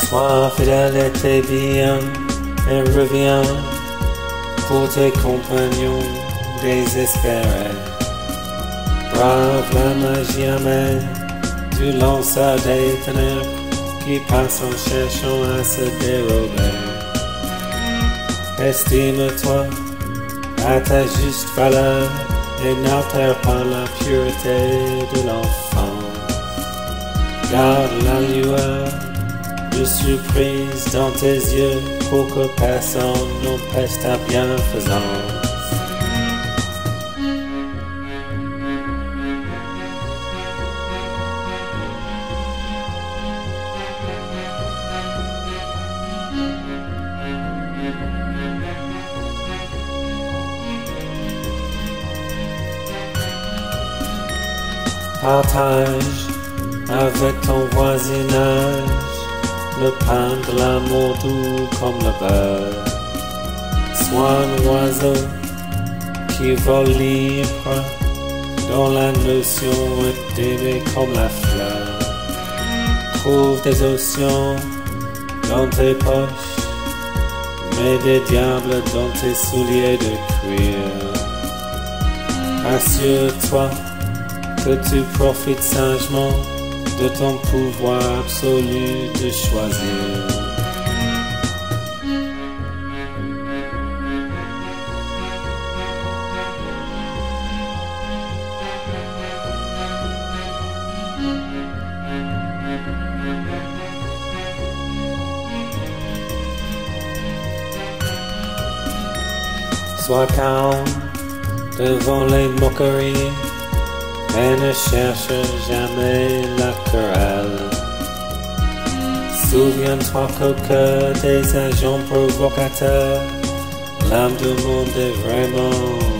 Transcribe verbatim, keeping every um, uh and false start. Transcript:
Sois fidèle et tes biens et reviens pour tes compagnons désespérés. Brave la magie amène du lanceur des ténèbres qui passe en cherchant à se dérober. Estime-toi à ta juste valeur et n'altère pas la pureté de l'enfant. Garde la lueur de surprise dans tes yeux pour que personne n'empêche ta bienfaisance. Partage avec ton voisinage le pain de l'amour doux comme le beurre. Sois un oiseau qui vole libre dans la notion d'aimer comme la fleur. Trouve des océans dans tes poches, mais des diables dans tes souliers de cuir. Assure-toi que tu profites sagement de ton pouvoir absolu de choisir. Sois calme devant les moqueries, mais ne cherche jamais la querelle. Souviens-toi qu'au cœur des agents provocateurs, l'âme du monde est vraiment